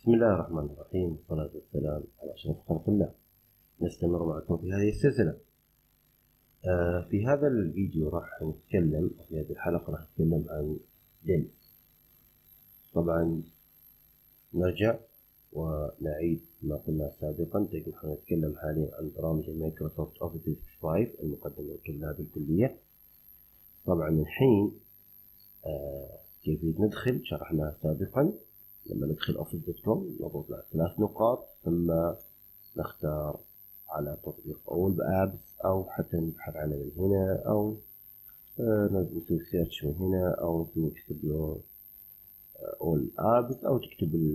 بسم الله الرحمن الرحيم، والصلاة والسلام على أشرف خلق الله. نستمر معكم في هذه السلسلة. في هذا الفيديو راح نتكلم، في هذه الحلقة راح نتكلم عن ديل. طبعا نرجع ونعيد ما قلنا سابقا. نحن نتكلم حاليا عن برامج مايكروسوفت اوفيس 365 المقدمة للطلاب الكلية. طبعا الحين كيف ندخل شرحناها سابقا. لما ندخل office.com نضغط على 3 نقاط، ثم نختار على تطبيق أول بابس، أو حتى نبحث عنه من هنا، أو نسوي سيرش من هنا، أو نكتب له all apps، أو تكتب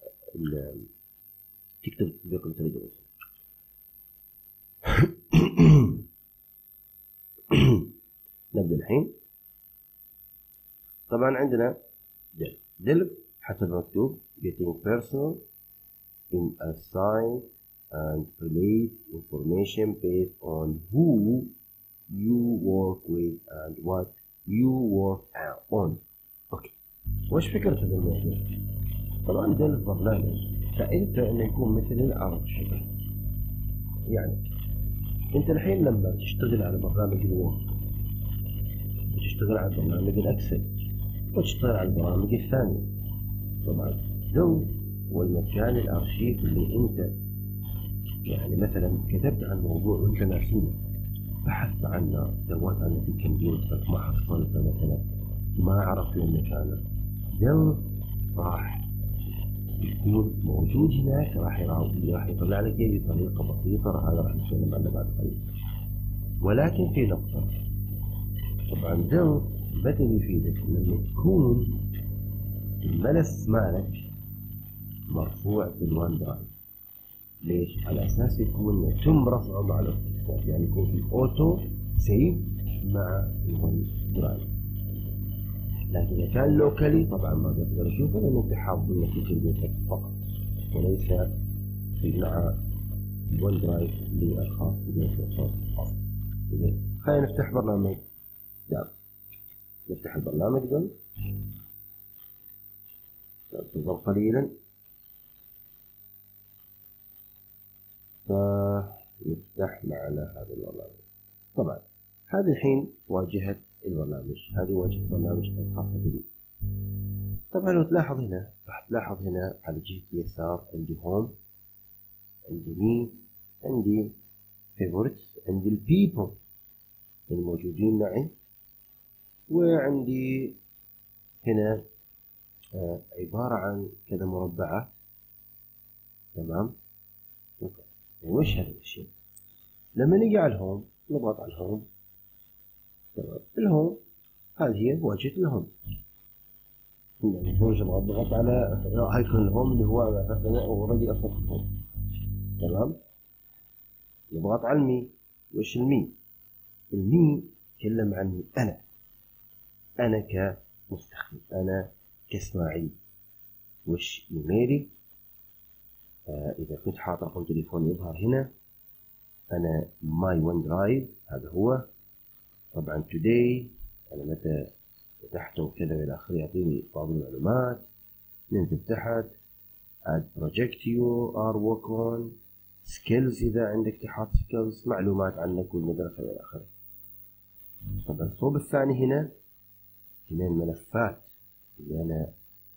تطبيق التليجرام. نبدأ الحين. طبعا عندنا ديل حسب مكتوب getting personal in a sign and relate information based on who you work with and what you work on. اوكي، وش فكرة هذا الموضوع؟ طبعا ده البرنامج فائدته انه يكون مثل الارشفة. يعني انت الحين لما تشتغل على برنامج الوورد، وتشتغل على برنامج الاكسل، وتشتغل على البرامج الثانية، طبعا ده هو المكان الارشيف اللي انت يعني مثلا كتبت عن موضوع وانت ناسيه، بحثت عنه، دورت عنه في الكمبيوتر، ما حصلته مثلا، ما عرفت وين مكانه، ده راح يكون موجود هناك. راح يطلع لك اياه بطريقه بسيطه. هذا راح نتكلم عنه بعد قليل. ولكن في نقطه، طبعا ده متى يفيدك؟ لما تكون الملف مالك مرفوع في الوان درايف. ليش؟ على اساس يكون يتم رفعه مع الاختصاص، يعني يكون في اوتو سيف مع الون درايف. لكن اذا كان لوكالي طبعا ما بقدر اشوفه، لانه انت حافظ انه في كمبيوتر فقط، وليس في مع الون درايف اللي الخاص بمايكروسوفت اوفيس. اذا خلينا نفتح برنامج دام. نفتح البرنامج ده، ننتظر قليلا فيفتح معنا هذا البرنامج. طبعا هذه الحين واجهة البرنامج، هذه واجهة البرنامج الخاصة بي. طبعا لو تلاحظ هنا، راح تلاحظ هنا على جهة اليسار عندي هوم، عندي مي، عندي فيفورتس، عندي البيبل الموجودين معي، وعندي هنا عبارة عن كذا مربعات. تمام. وش هذا الشيء؟ لما نيجي على الهوم نضغط على الهوم. تمام. الهوم هذه هي واجهة الهوم. يعني هو نضغط على ايكون الهوم اللي هو اساسا اوريدي اصلا في الهوم. تمام. نضغط على المي. وش المي؟ المي تكلم عني انا كمستخدم، انا كاسماعيل. وش ايميلي؟ اذا كنت حاط رقم تليفوني يظهر هنا. انا ماي ون درايف هذا هو. طبعا توداي انا متى فتحته وكذا والى اخره، يعطيني بعض المعلومات. ننزل تحت add project you are work on skills، اذا عندك تحط skills، معلومات عنك والمدرسة والى اخره. طبعا الصوب الثاني هنا الملفات اللي انا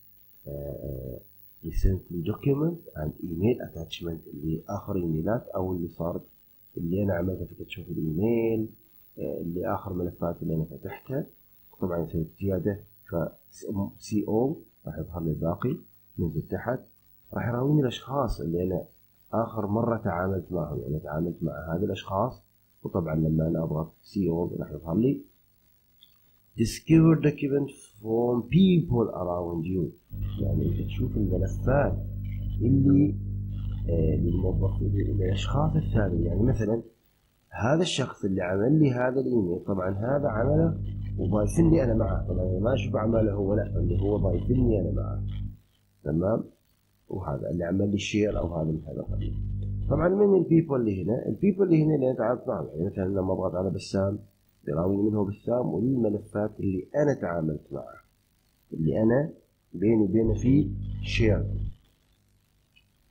recently document and email attachment، اللي اخر ايميلات او اللي صارت اللي انا عملتها في تشوف الايميل، اللي اخر ملفات اللي انا فتحتها. طبعا سويت زياده ف سي او راح يظهر لي الباقي. ننزل تحت راح يراويني الاشخاص اللي انا اخر مره تعاملت معهم، يعني تعاملت مع هذه الاشخاص. وطبعا لما انا اضغط سي او راح يظهر لي discover document from people around you، يعني انت تشوف الملفات اللي للموظفين، للاشخاص الثانيين. يعني مثلا هذا الشخص اللي عمل لي هذا الايميل، طبعا هذا عمله وضايفني انا معه. طبعا انا ما اشوف اعماله هو، لا، اللي هو ضايفني انا معه. تمام. وهذا اللي عمل لي الشير او هذا من هذا القبيل. طبعا من البيبل اللي هنا، البيبل اللي هنا اللي انا تعاملت معهم، يعني مثلا لما اضغط على بسام بيراويني منه بسام وللملفات اللي انا تعاملت معه، اللي انا بيني وبينه في شير.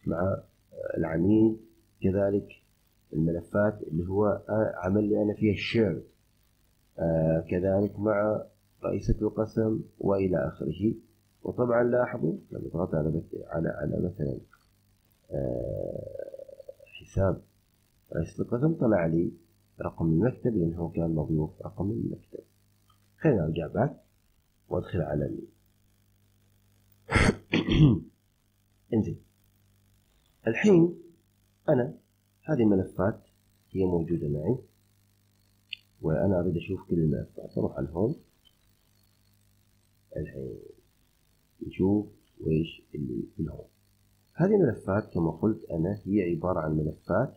مع العميد، كذلك الملفات اللي هو عمل لي أنا فيها الشير، كذلك مع رئيسة القسم وإلى آخره. وطبعا لاحظوا لما ضغطت على مثلا حساب رئيسة القسم طلع لي رقم المكتب لأنه كان مضيوف رقم المكتب. خلينا نرجع باك وادخل على انزين. الحين أنا هذه ملفات هي موجودة معي وأنا أريد أشوف كل الملفات. أروح على الهوم. الحين نشوف وإيش اللي في الهوم. هذه ملفات كما قلت أنا هي عبارة عن ملفات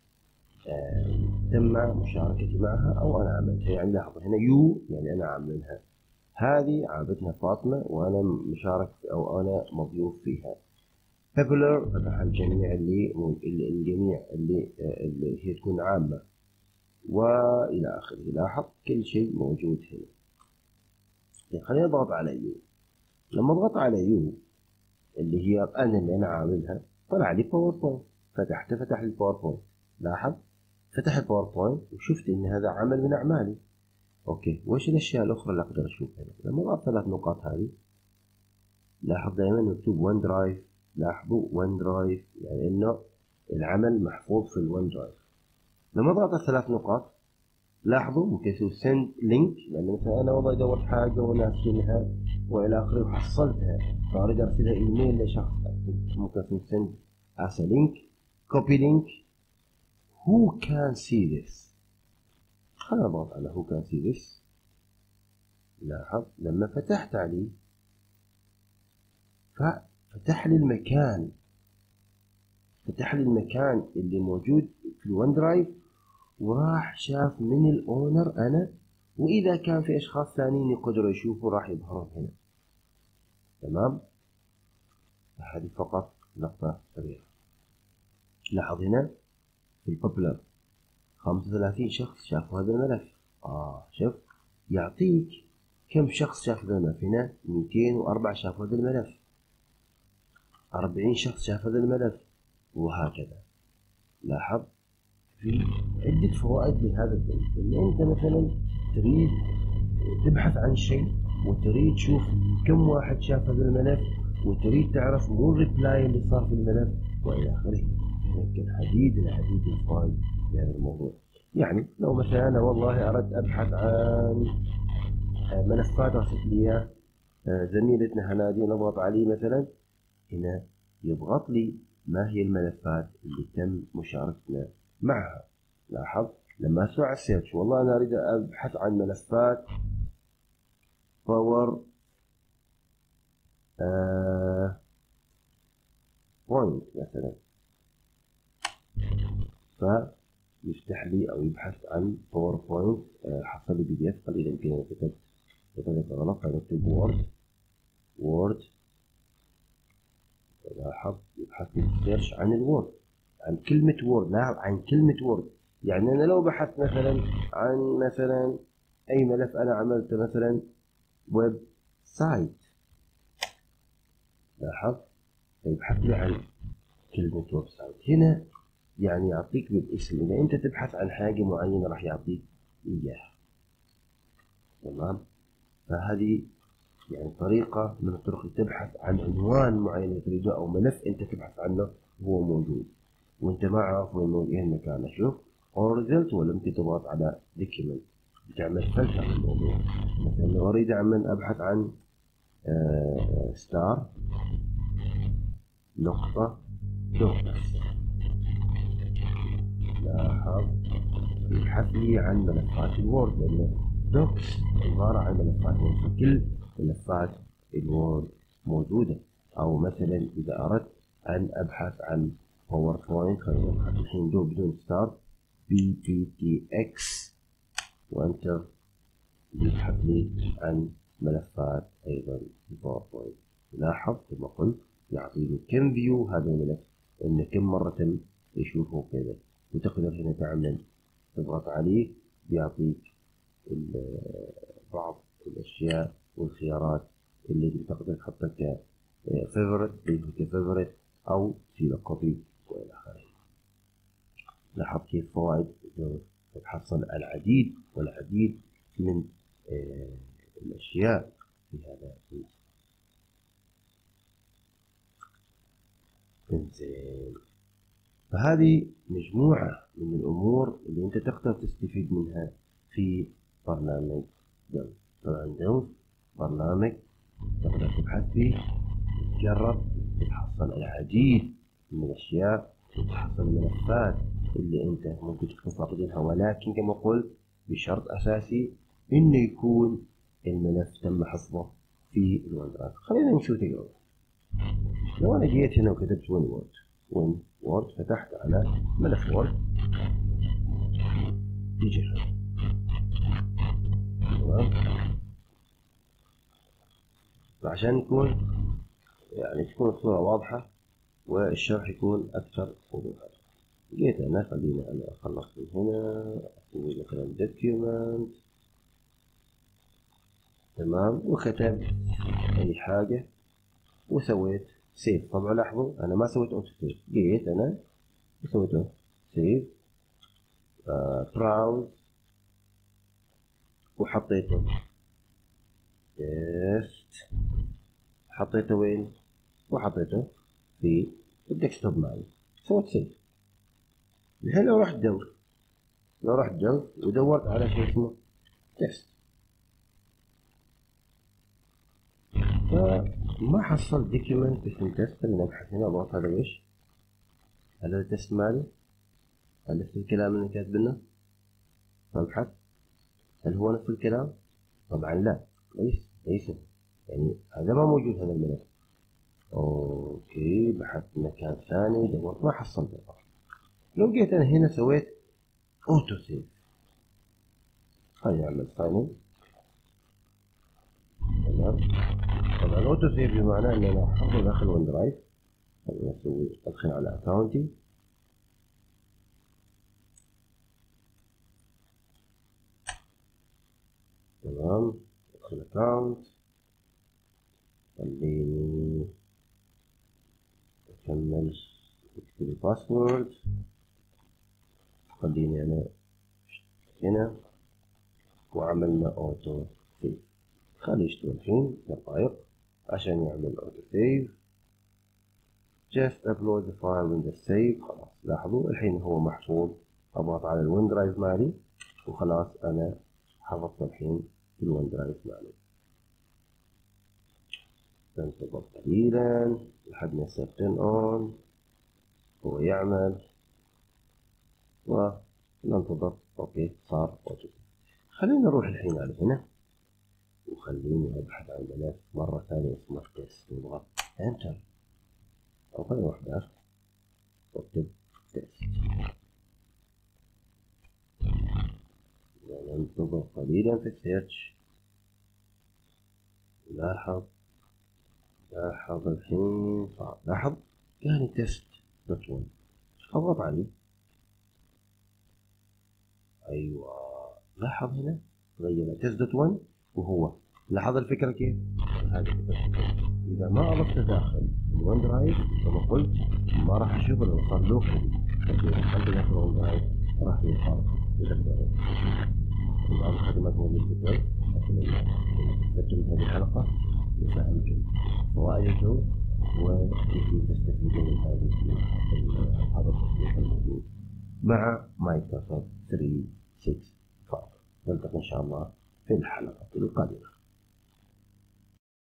تم مشاركتي معها أو أنا عملتها. يعني لاحظوا هنا يو يعني أنا عاملها، هذه عابتها فاطمة وأنا مشارك أو أنا مضيوف فيها. popular فتح الجميع الجميع اللي هي تكون عامة وإلى آخره. لاحظ كل شيء موجود هنا. خلينا نضغط على يو. لما اضغط على يو اللي هي اللي أنا عاملها طلع لي باوربوينت. فتح لي الباوربوينت. لاحظ فتح الباوربوينت وشفت إن هذا عمل من أعمالي. أوكي، وإيش الأشياء الأخرى اللي أقدر أشوفها؟ لما أضغط 3 نقاط هذه لاحظ دائما مكتوب ون درايف. لاحظوا ون درايف يعني إنه العمل محفوظ في الون درايف. لما أضغط 3 نقاط لاحظوا ممكن يسوي سند لينك، لأن مثلا أنا والله دورت حاجة وناسينها وإلى آخره وحصلتها فأريد أرسلها إيميل لشخص، ممكن أسوي سند as a link. copy link. who can see this. خلنا نضغط على who can see this. لاحظ لما فتحت عليه ففتح لي المكان، فتح لي المكان اللي موجود في الون درايف وراح شاف من الأونر أنا، وإذا كان في أشخاص ثانيين يقدروا يشوفوا راح يظهرون هنا. تمام. هذه فقط نقطة صغيرة. لاحظ هنا في البوبلر 35 شخص شافوا هذا الملف. شوف يعطيك كم شخص شاف هذا الملف. هنا 204 شافوا هذا الملف، 40 شخص شاف هذا الملف، وهكذا. لاحظ في عدة فوائد لهذا البنك. إن أنت مثلا تريد تبحث عن شيء وتريد تشوف كم واحد شاف هذا الملف وتريد تعرف مو الريبلاي اللي صار في الملف وإلى آخره. هيك العديد الفوائد لهذا الموضوع. يعني لو مثلا أنا والله أردت أبحث عن ملفات أرسلت لي زميلتنا هنادي، نضغط عليه مثلا هنا يضغط لي ما هي الملفات اللي تم مشاركتنا معها. لاحظ لما أسوي على السيرش والله أنا أريد أبحث عن ملفات باور بوينت مثلا، فيفتح لي أو يبحث عن باوربوينت. حصل لي PDF قليلا يمكن أن كتبت بطريقة غلط، فنكتب وورد. لاحظ يبحث لي سيرش عن الوورد، عن كلمة وورد. لاحظ عن كلمة وورد. يعني أنا لو بحثت مثلا عن مثلا أي ملف أنا عملته مثلا ويب سايت، لاحظ يبحث لي عن كلمة ويب سايت. هنا يعني يعطيك بالاسم، إذا أنت تبحث عن حاجة معينة راح يعطيك إياها. تمام. فهذه يعني طريقة من الطرق اللي تبحث عن عنوان معين تريده أو ملف أنت تبحث عنه هو موجود وأنت ما عارف وين مكانه. شوف أوريزلت ولا أنت تضغط على دوكيمنت بتعمل فلتر للموضوع. مثلا لو أريد أبحث عن ستار نقطة دوكس، لاحظ يبحث لي عن ملفات الوورد، لأن دوكس عبارة عن ملفات وورد، فكل ملفات الوورد موجودة. أو مثلا إذا أردت أن أبحث عن باوربوينت، خلينا نبحث الحين بدون ستار PPTX وأنتر، يبحث لي عن ملفات أيضا الباوربوينت. لاحظ كما قلت يعطيني كم فيو هذا الملف، إن كم مرة تم يشوفه كذا، وتقدر هنا تعمل تضغط عليه بيعطيك بعض الأشياء والخيارات اللي تقدر تحطها كفيفورت أو تسيب كوبي وإلى آخره. لاحظ كيف فوائد تحصل العديد والعديد من الأشياء في هذا النص. إنزين، فهذه مجموعة من الأمور اللي أنت تقدر تستفيد منها في برنامج دوز. طبعا دوز برنامج تقدر تبحث فيه، تجرب، تحصل العديد من الأشياء، وتحصل الملفات اللي أنت ممكن تكون فاقدينها، ولكن كما قلت بشرط أساسي إنه يكون الملف تم حفظه في الون درايف. خلينا نشوف تجربة. لو أنا جيت هنا وكتبت وين وورد فتحت على ملف وورد، يجي هنا تمام. عشان يكون تكون الصورة واضحة والشرح يكون أكثر وضوحا، جيت أنا خليني أنا أخلص من هنا، أسوي مثلا document تمام، وكتبت أي حاجة وسويت سيف. طبعا لاحظوا أنا ما سويت أوتو سيف، جيت أنا وسويت سيف براوز وحطيته تيست، حطيته وين؟ وحطيته في الديسكتوب معي، سويت سيف. الحين لو رحت دور ودورت على شيء اسمه تيست، فما حصل دوكيمنت اسمه تيست. خلينا نبحث هنا، اضغط هذا وش؟ هذا التيست مالي، هل نفس الكلام اللي كاتبينه؟ فابحث هل هو نفس الكلام؟ طبعا لا، ليس يعني هذا ما موجود هذا الملف. اوكي، بحثت مكان ثاني دورت ما حصلته. لو جيت انا هنا سويت اوتو سيف، خلينا نعمل ساين تمام. طبعا الاوتو سيف بمعنى ان انا احفظه داخل ون درايف. خلينا نسوي ادخل على اكونتي تمام، ادخل اكونت، خليني اكمل اكتب الباسورد، خليني انا هنا وعملنا اوتو سيف. خليه يشتغل الحين دقائق عشان يعمل اوتو سيف. just upload the file in the save. خلاص لاحظوا الحين هو محفوظ، اضغط على الون درايف مالي وخلاص انا حفظت الحين في الون درايف مالي. ننتظر قليلا لحد ما يصير turn on هو يعمل، وننتظر. اوكي صار اوتو. خلينا نروح الحين على هنا وخليني ابحث عن ملف مرة ثانية اسمه تيست، نضغط انتر او خلينا نروح داخل واكتب تيست، وننتظر قليلا في السيرش. لاحظ الحين صار، لاحظ يعني تيست دوت ون، اضغط عليه ايوه، لاحظ هنا غير تيست دوت ون وهو. لاحظ الفكرة كيف؟ هذه إذا ما أضفت داخل الون درايف كما قلت ما راح أشوفه لو صار لوكالي، لكن إذا دخلت داخل الون درايف راح يظهر وتقدروا. بعض الخدمات موجودة في الويب، لكن ترجمت هذه الحلقة وفهمتم فوائد الجو وكيف تستفيدون من هذا التطبيق الموجود مع مايكروسوفت 365. نلتقي إن شاء الله في الحلقة القادمة.